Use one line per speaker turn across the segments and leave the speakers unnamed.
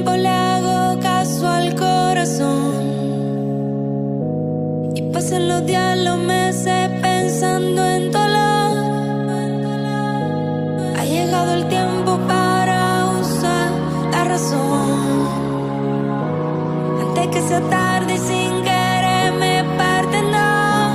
tiempo le hago caso al corazón y pasan los días, los meses pensando en dolor. Ha llegado el tiempo para usar la razón antes que sea tarde y sin querer me parte, no.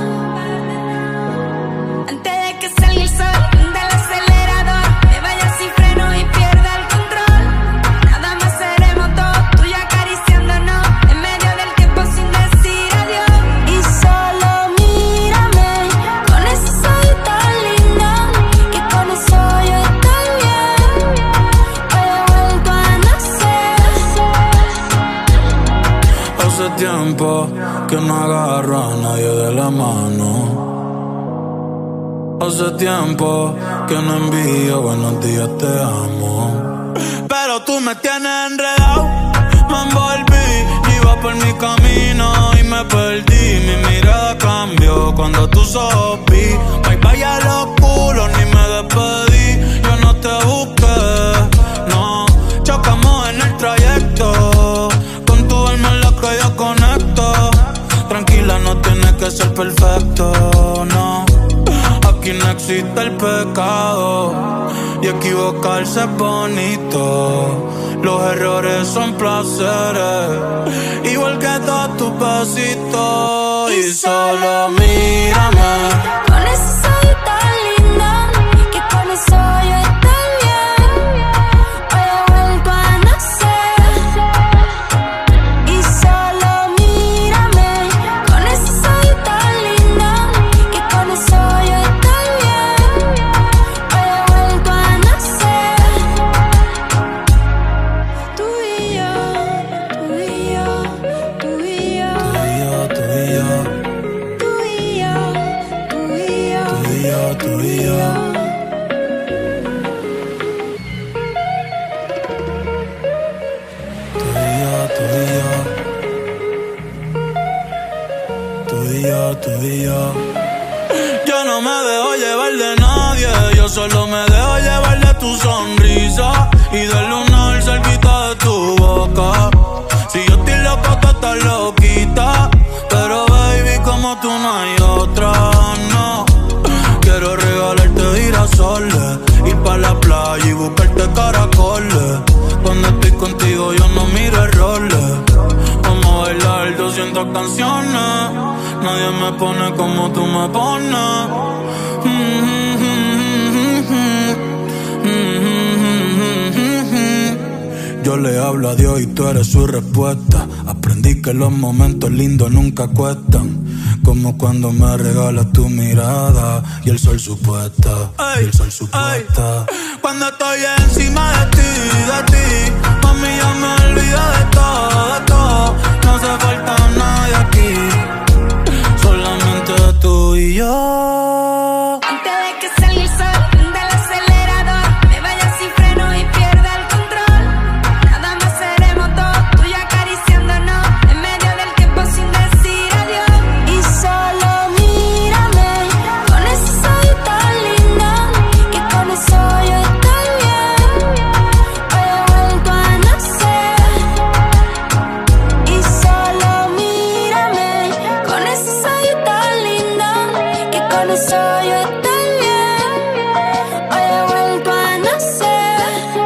Antes de que salga el sol del acelerador, me vaya sin freno y pierda el control. Nada más seremos dos, tú y acariciándonos en medio del tiempo sin decir adiós. Y solo mírame con ese ojos tan lindo, que con eso yo estoy bien. Hoy he vuelto a nacer.
Hace tiempo que no agarro a nadie de la mano. Hace tiempo que no envío buenos días, te amo. Pero tú me tienes enredado, me envolví, iba por mi camino y me perdí. Mi mirada cambió cuando tú sopí. Bye bye a los culos, ni me despedí. Yo no te busqué, no. Chocamos en el trayecto, con tu alma en la que yo conecto. Tranquila, no tienes que ser perfecto, no. Aquí no existe el pecado y equivocarse es bonito. Los errores son placeres, igual que todos tus besitos. Y solo mírame
con ese ojos tan lindo, que con eso yo estoy bien. Hoy he vuelto a nacer. Y solo mírame con ese ojos tan lindo, que con eso yo estoy bien. Hoy he vuelto a nacer. Tú y yo, tú y yo, tú y yo,
tú y yo,
tú y yo, tú y yo,
tú y yo, tú y yo. Tú y yo, tú y yo. Yo no me dejo llevar de nadie, yo solo me dejo llevar de tu sonrisa y del lunar cerquita de tu boca. Si yo estoy loco, tú estás loquita, pero baby, como tú no hay otra, no. Quiero regalarte girasoles, ir pa' la playa y buscarte caracoles. Cuando estoy contigo yo no miro errores. Vamos a bailar 200 canciones, nadie me pone como tú me pones. Yo le hablo a Dios y tú eres su respuesta. Aprendí que los momentos lindos nunca cuestan, como cuando me regalas tu mirada y el sol supuesta, y el sol supuesta. Cuando estoy encima de ti, mami, ya me olvido de todo. No hace falta nadie aquí, solamente tú y yo.
Antes de que salga el sol del acelerador, me vaya sin freno y pierda el control. Nada más seremos dos, tú y acariciándonos en medio del tiempo sin decir adiós. Y solo mírame con ese ojos tan lindo, que con eso yo estoy bien. Hoy he vuelto a nacer. Y solo mírame con ese ojos tan lindo, que con eso yo estoy bien. Hoy he vuelto a nacer.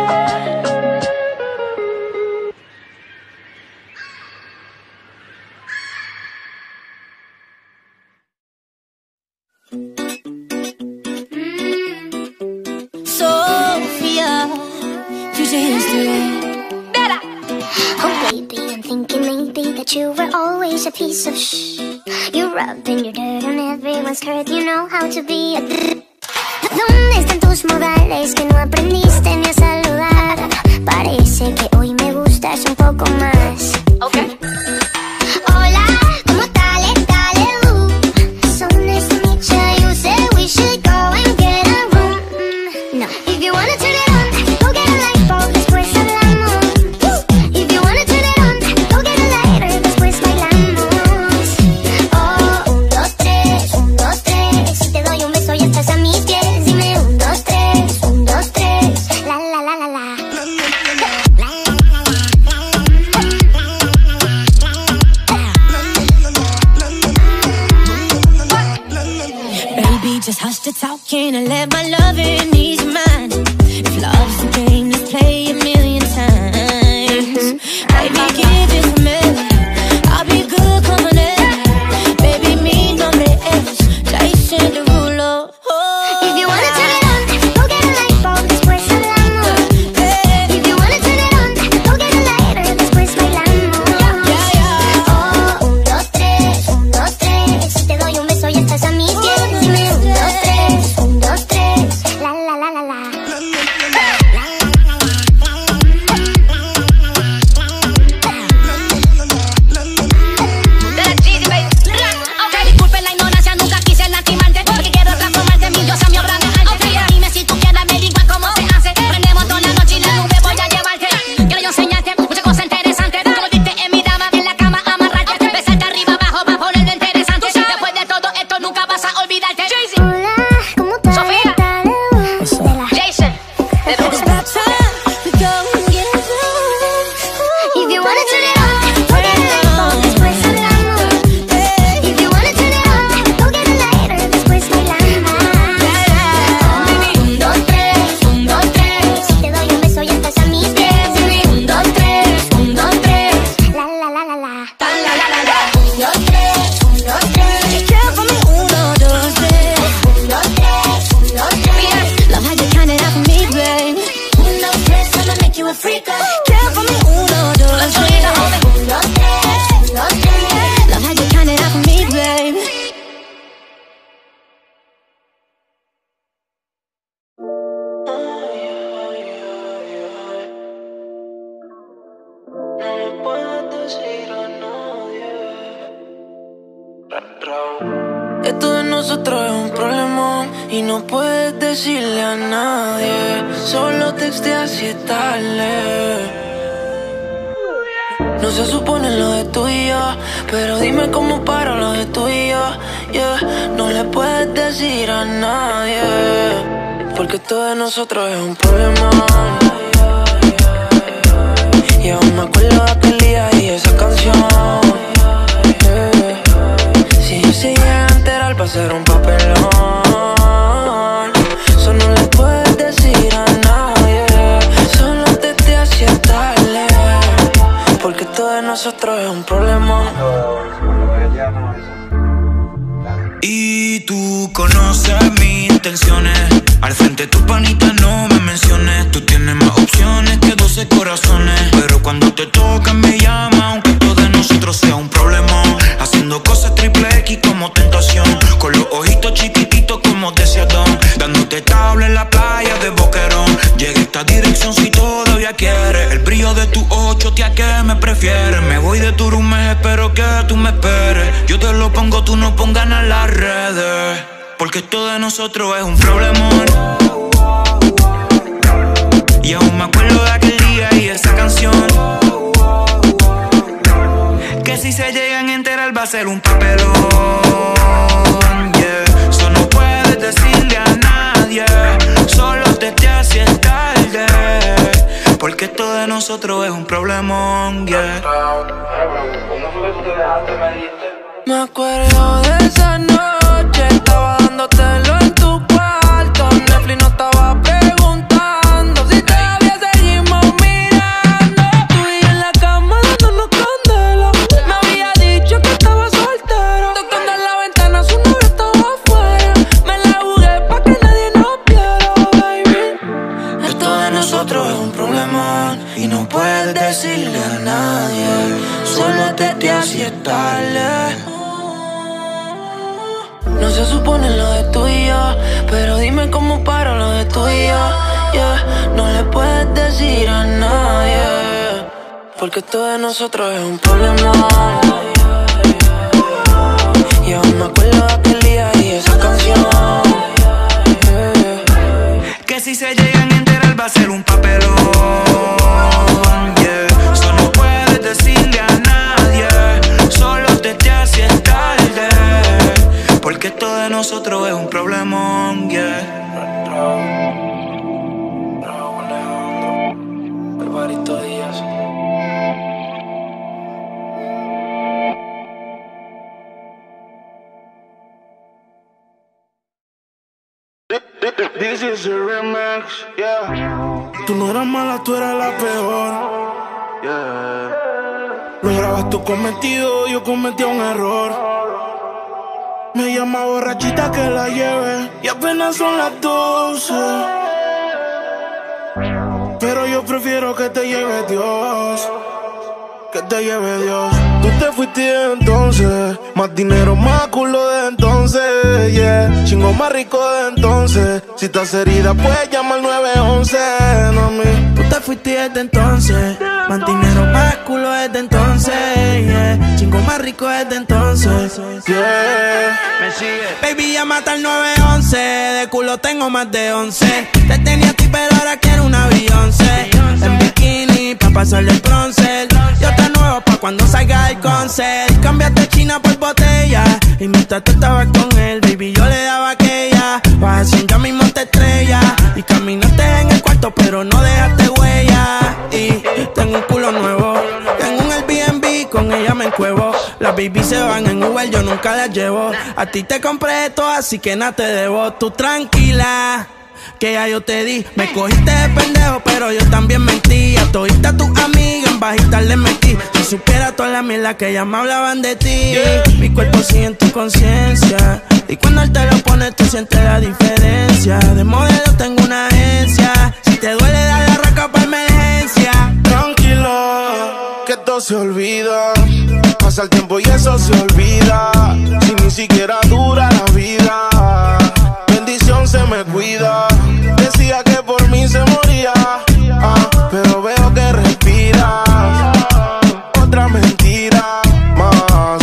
Sofía, you just do it.
Oh baby, I'm thinking maybe that you were always a piece of You rubbing your dirt on everyone's skirt, you know how to be a ¿Dónde están tus modales que no aprendiste ni a saludar? Parece que hoy me gustas un poco más.
Okay.
Hola, ¿cómo tal? So nice to meet you, you said we should go and get a room. No, if you wanna turn it on, go get a light bulb, después hablamos. If you wanna turn it on, go get a lighter, después bailamos. Oh, 1, 2, 3, 1, 2, 3. Si te doy un beso ya estás a mis pies. Dime 1, 2, 3, 1, 2, 3. La la la la la. La la la la la.
the talking and let my loving ease your mind. If love's a game, let's play a million times. Baby, give it to me. I'll be good coming in. Baby, mi nombre es Jason Derulo.
If you wanna turn it on, go get a light bulb, después hablamos. If you wanna turn it on, go get a lighter, después bailamos. Oh, 1, 2, 3, 1, 2, 3. Si te doy un beso y estás a mis pies, dime 1, 2, 3, 1, 2, 3. La la la la la.
Esto de nosotros es un problemón y no puedes decirle a nadie. Solo texteas y es tarde. No se supone lo de tú y yo, pero dime cómo paro lo de tú y yo. Yeah. No le puedes decir a nadie, porque esto de nosotros es un problemón. Y aún me acuerdo de aquel día y esa canción. Si yo se llega a enterar va a ser un papelón. Eso no le puedes decir a nadie. Solo te hacía tarde, porque todo de nosotros es un problemón.
Y tú conoces mis intenciones. Al frente de tu panita no me menciones. Tú tienes más opciones que 12 corazones. Pero cuando te tocan me llama, aunque todo de nosotros sea un problemón. Haciendo cosas triple X como tentación, con los ojitos chiquititos como deseadón, dándote tabla en la playa de Boquerón. Llega esta dirección si todavía quieres. El brillo de tus ojos, tía, que me prefieres. Me voy de tu room, espero que tú me esperes. Yo te lo pongo, tú no pongas en las redes, porque esto de nosotros es un problemón. Y aún me acuerdo de aquel día y esa canción, que si se llegan a enterar va a ser un papelón. Yeah. Eso no puedes decirle a nadie. Solo te haces tarde, porque esto de nosotros es un problemón. Yeah.
Me acuerdo de esa noche, estaba dándotelo en tu cuarto. Netflix no estaba preguntando si todavía seguimos mirando. Tú y yo en la cama dándonos candela. Me había dicho que estaba soltero. Tocando en la ventana, su novio estaba afuera. Me la jugué pa' que nadie nos viera, baby. Esto de nosotros es un problemón y no puedes decirle a nadie. Solo te hacía tarde. No se supone lo de tú y yo, pero dime cómo paro lo de tú y yo. Yeah. No le puedes decir a nadie, porque esto de nosotros es un problema. Y aún me acuerdo de aquel día y esa canción.
Que si se llegan a enterar va a ser un papelón. Yeah. Eso no puedes decirle a nadie. Solo te haces tarde, porque esto de nosotros es un problemón. Yeah.
This is a remix, yeah. Tú no eras mala, tú eras la peor, yeah. Lograbas tu cometido, yo cometí un error. Me llama borrachita que la lleve y apenas son las 12. Pero yo prefiero que te lleve Dios, que te lleve Dios. Tú te fuiste de entonces, más dinero, más culo de entonces, yeah. Chingo más rico de entonces. Si estás herida, puedes llamar al 911, no mí. Tú te fuiste desde entonces, más dinero, más culo desde entonces, yeah. Chingo más rico desde entonces, yeah.
Me sigue.
Baby, llámate al 911, de culo tengo más de 11. Te tenía a ti, pero ahora quiero una Beyoncé. En bikini, pa' pasarle el bronce. Yo te nuevo pa' cuando salga el concert. Cambiaste China por botella y mientras tú estabas con él, baby, yo le daba aquella. Vas haciendo mi monte estrella y caminaste en el cuarto, pero no dejaste huella. Y tengo un culo nuevo, tengo un Airbnb, con ella me encuevo. Las baby se van en Uber, yo nunca las llevo. A ti te compré esto, así que nada te debo. Tú tranquila, que ya yo te di. Me cogiste de pendejo, pero yo también mentí. A todita tus amigas en bajita le metí. Si supiera toda la mierda que ellas me hablaban de ti, mi cuerpo sigue en tu conciencia, y cuando él te lo pone tú sientes la diferencia. De modelo tengo una agencia, si te duele dar la raca pa' emergencia. Tranquilo, que todo se olvida. Pasa el tiempo y eso se olvida. Si ni siquiera dura la vida, bendición se me cuida. Decía que por mí se moría, pero veo que respiras. Otra mentira más,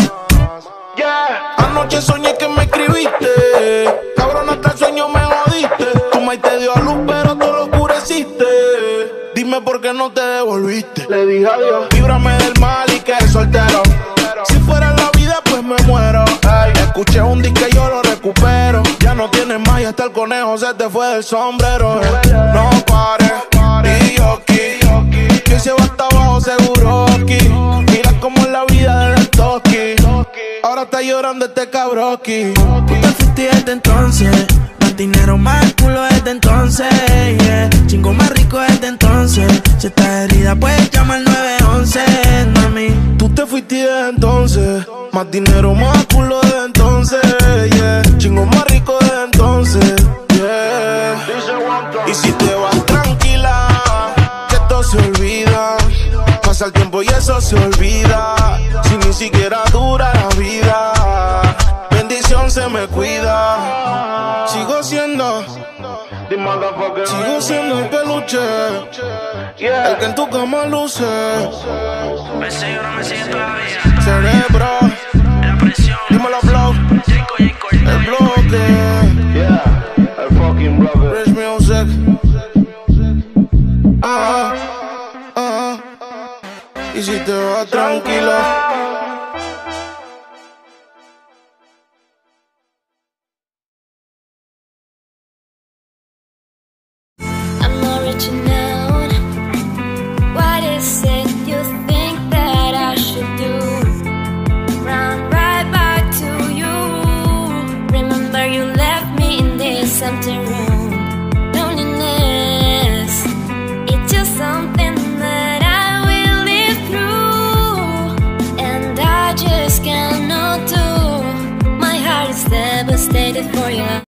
yeah. Anoche soñé que me escribiste, cabrón, hasta el sueño me jodiste. Tu maíz te dio a luz, pero tú lo oscureciste. Dime por qué no te devolviste. Le dije adiós, líbrame del mal y que soltero. Si fuera la vida, pues me muero. Ay, escuché un disco y yo lo recupero. Ya no tienes más y hasta el conejo se te fue del sombrero. No pares, y yo aquí, que se va hasta abajo seguro aquí. Mira cómo es la vida del toki. Ahora está llorando este cabroki. Tú te fuiste desde entonces, más dinero, más culo desde entonces, yeah. Chingo más rico desde entonces. Si estás herida, puedes llamar al 911, mami. Tú te fuiste desde entonces, más dinero, más culo desde entonces, yeah. Chingo más rico desde entonces, yeah. Y si te vas tranquila, que todo se olvida. Pasa el tiempo y eso se olvida. Si ni siquiera dura la vida, bendición se me cuida. Sigo siendo el peluche, el que en tu cama luce.
Me sigue o no me sigue todavía.
Cerebro,
La presión.
dímelo, blow. El bloque, yeah. El fucking bloque. Rich music. Y si te vas tranquila.
I'm not reaching out. What is it you think that I should do? Run right back to you. Remember you left me in this empty room. Loneliness, it's just something that I will live through, and I just cannot do. My heart is devastated for you.